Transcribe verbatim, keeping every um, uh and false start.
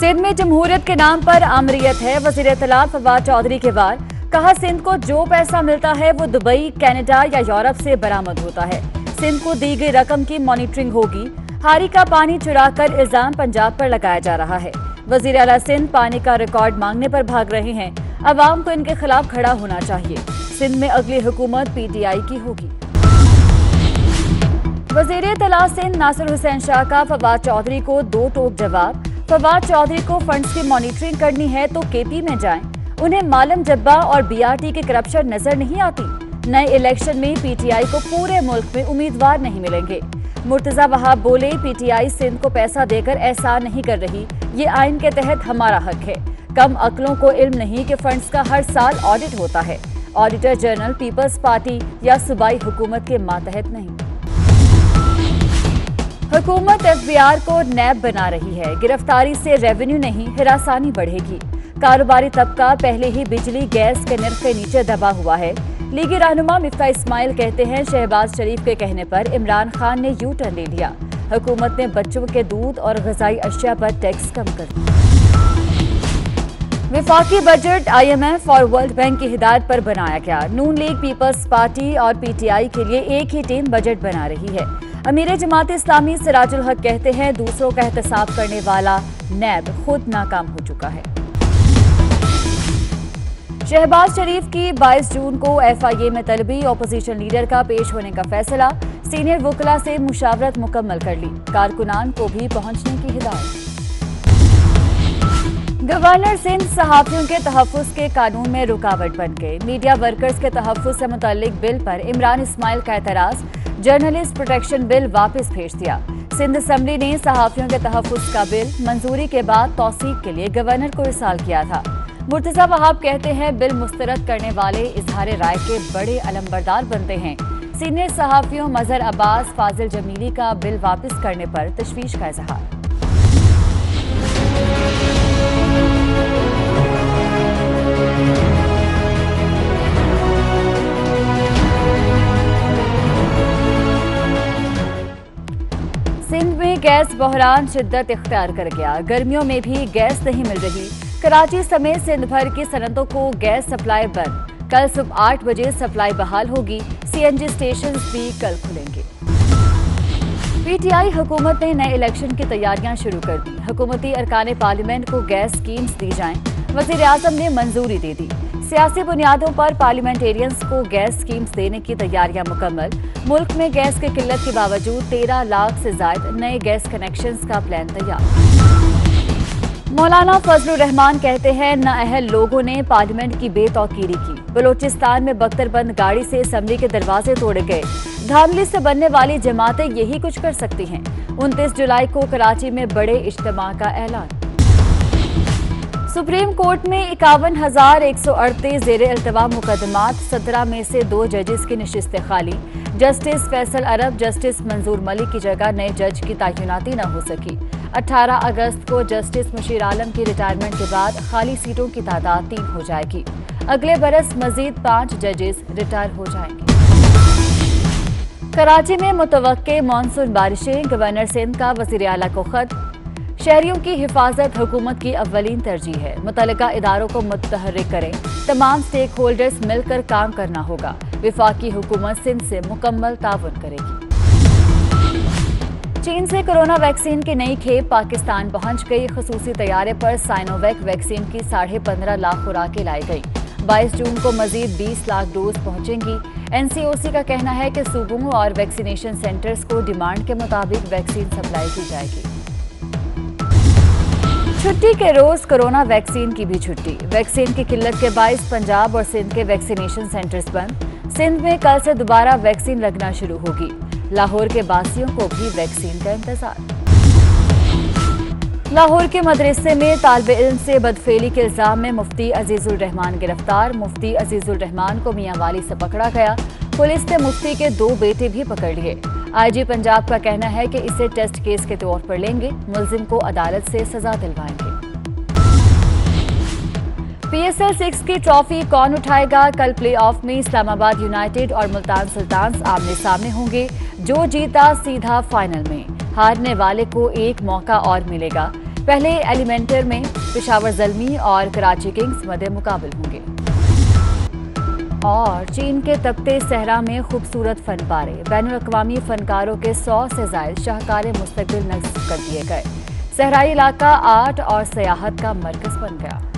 सिंध में जमहूरियत के नाम पर आमरीयत है। वजीर इत्तलात फवाद चौधरी के बाद कहा, सिंध को जो पैसा मिलता है वो दुबई, कनाडा या यूरोप से बरामद होता है। सिंध को दी गई रकम की मॉनिटरिंग होगी। हारी का पानी चुराकर इल्जाम पंजाब पर लगाया जा रहा है। वजीर आला सिंध पानी का रिकॉर्ड मांगने पर भाग रहे हैं। अवाम को इनके खिलाफ खड़ा होना चाहिए। सिंध में अगली हुकूमत पीटीआई की होगी। वजीर इत्तलात सिंध नासिर हुसैन शाह का फवाद चौधरी को दो टोक जवाब। फवाद चौधरी को फंड्स की मॉनिटरिंग करनी है तो केपी में जाएं। उन्हें मालम जब्बा और बीआरटी की करप्शन नजर नहीं आती। नए इलेक्शन में पीटीआई को पूरे मुल्क में उम्मीदवार नहीं मिलेंगे। मुर्तजा वहाब बोले, पीटीआई सिंध को पैसा देकर एहसान नहीं कर रही। ये आइन के तहत हमारा हक है। कम अकलों को इल्म नहीं कि फंड्स का हर साल ऑडिट होता है। ऑडिटर जनरल पीपल्स पार्टी या सूबाई हुकूमत के मातहत नहीं। हुकूमत एफबीआर को नैब बना रही है। गिरफ्तारी से रेवेन्यू नहीं, हिरासानी बढ़ेगी। कारोबारी तबका पहले ही बिजली गैस के निर्ख के नीचे दबा हुआ है। लीगी रहनुमा मिफ्ता इस्माइल कहते हैं, शहबाज शरीफ के कहने पर इमरान खान ने यू टर्न ले लिया। हुकूमत ने बच्चों के दूध और ग़िज़ाई अशिया पर टैक्स कम कर दिया। विफाकी बजट आईएमएफ और वर्ल्ड बैंक की हिदायत पर बनाया गया। नून लीग, पीपल्स पार्टी और पीटीआई के लिए एक ही टीम बजट बना रही है। अमीर जमात इस्लामी सिराजुल हक कहते हैं, दूसरों का एहतसाब करने वाला नैब खुद नाकाम हो चुका है। शहबाज शरीफ की बाईस जून को एफआईए में तलबी। अपोजिशन लीडर का पेश होने का फैसला। सीनियर वकला से मुशावरत मुकम्मल कर ली। कारकुनान को भी पहुंचने की हिदायत। गवर्नर सिंध सहाफियों के तहफ़्फ़ुज़ के कानून में रुकावट बन गए। मीडिया वर्कर्स के तहफ़्फ़ुज़ से मुताल्लिक बिल पर इमरान इस्माइल का एतराज़। जर्नलिस्ट प्रोटेक्शन बिल वापस भेज दिया। सिंध असम्बली ने सहाफियों के तहफ़्फ़ुज़ का बिल मंजूरी के बाद तौसीक के लिए गवर्नर को इरसाल किया था। मुर्तजा वहाब कहते हैं, बिल मुस्तरद करने वाले इजहार राय के बड़े अलंबरदार बनते हैं। सीनियर सहाफियों मजहर अब्बास, फाजिल जमीली का बिल वापस करने पर तशवीश का इजहार। सिंध में गैस बहरान शिद्दत इख्तियार कर गया। गर्मियों में भी गैस नहीं मिल रही। कराची समेत सिंध भर की सनतों को गैस सप्लाई बंद। कल सुबह आठ बजे सप्लाई बहाल होगी। सीएनजी स्टेशन भी कल खुलेंगे। पीटीआई हुकूमत ने नए इलेक्शन की तैयारियां शुरू कर दी। हुकूमती अरकान पार्लियामेंट को गैस स्कीम्स दी जाएं। वजीर आजम ने मंजूरी दे दी। सियासी बुनियादों पर पार्लियामेंटेरियंस को गैस स्कीम्स देने की तैयारियां मुकम्मल। मुल्क में गैस की किल्लत के बावजूद तेरह लाख से ज्यादा नए गैस कनेक्शंस का प्लान तैयार। मौलाना फजलुर रहमान कहते हैं, नाअहल लोगों ने पार्लियामेंट की बेतौकीरी की। बलोचिस्तान में बख्तरबंद गाड़ी से असम्बली के दरवाजे तोड़े गए। धांधली से बनने वाली जमातें यही कुछ कर सकती हैं। उनतीस जुलाई को कराची में बड़े इज्तिमा का ऐलान। सुप्रीम कोर्ट में इक्यावन हजार एक सौ अड़तीस जेर इल्तवा मुकदमात। सत्रह में से दो जजेस की नशिस्तें खाली। जस्टिस फैसल अरब, जस्टिस मंजूर मलिक की जगह नए जज की तैनाती न हो सकी। अठारह अगस्त को जस्टिस मुशीर आलम की रिटायरमेंट के बाद खाली सीटों की तादाद तीन हो जाएगी। अगले बरस मजीद पांच जजेस रिटायर हो जाएंगे। कराची में मुतवक्के मानसून बारिशें। गवर्नर सिंध का वजीर आला को खत। शहरियों की हिफाजत हुकूमत की अव्वलीन तरजीह है। मुतल्लिका इदारों को मुतहर्रिक करें। तमाम स्टेक होल्डर्स मिलकर काम करना होगा। विफाकी हुकूमत सिंध से मुकम्मल ताउन करेगी। चीन से कोरोना वैक्सीन की नई खेप पाकिस्तान पहुंच गई। खसूसी तैयारे पर साइनोवैक वैक्सीन की साढ़े पंद्रह लाख खुराकें लाई गई। बाईस जून को मजीद बीस लाख डोज पहुंचेंगी। एनसीओसी का कहना है कि सूबों और वैक्सीनेशन सेंटर्स को डिमांड के मुताबिक वैक्सीन सप्लाई की जाएगी। छुट्टी के रोज कोरोना वैक्सीन की भी छुट्टी। वैक्सीन की किल्लत के बाईस पंजाब और सिंध के वैक्सीनेशन सेंटर्स बंद। सिंध में कल से दोबारा वैक्सीन लगना शुरू होगी। लाहौर के बासियों को भी वैक्सीन का इंतजार। लाहौर के मदरसे में तालिब इल्म से बदफेली के इल्जाम में मुफ्ती अजीजुल रहमान गिरफ्तार। मुफ्ती अजीजुल रहमान को मियांवाली से पकड़ा गया। पुलिस ने मुफ्ती के दो बेटे भी पकड़ लिए। आईजी पंजाब का कहना है कि इसे टेस्ट केस के तौर पर लेंगे। मुलजिम को अदालत से सजा दिलवाएंगे। पीएसएल सिक्स की ट्रॉफी कौन उठाएगा? कल प्लेऑफ में इस्लामाबाद यूनाइटेड और मुल्तान सुल्तान्स आमने सामने होंगे। जो जीता सीधा फाइनल में। हारने वाले को एक मौका और मिलेगा। पहले एलिमेंटर में पेशावर ज़ल्मी और कराची किंग्स मध्य मुकाबले होंगे। और चीन के तपते सहरा में खूबसूरत फन पारे, बैनुल अक़वामी फनकारों के सौ से ज़ायद शाहकार मुस्तक़बिल नस्ब कर दिए गए। सहराई इलाका आर्ट और सयाहत का मरकज़ बन गया।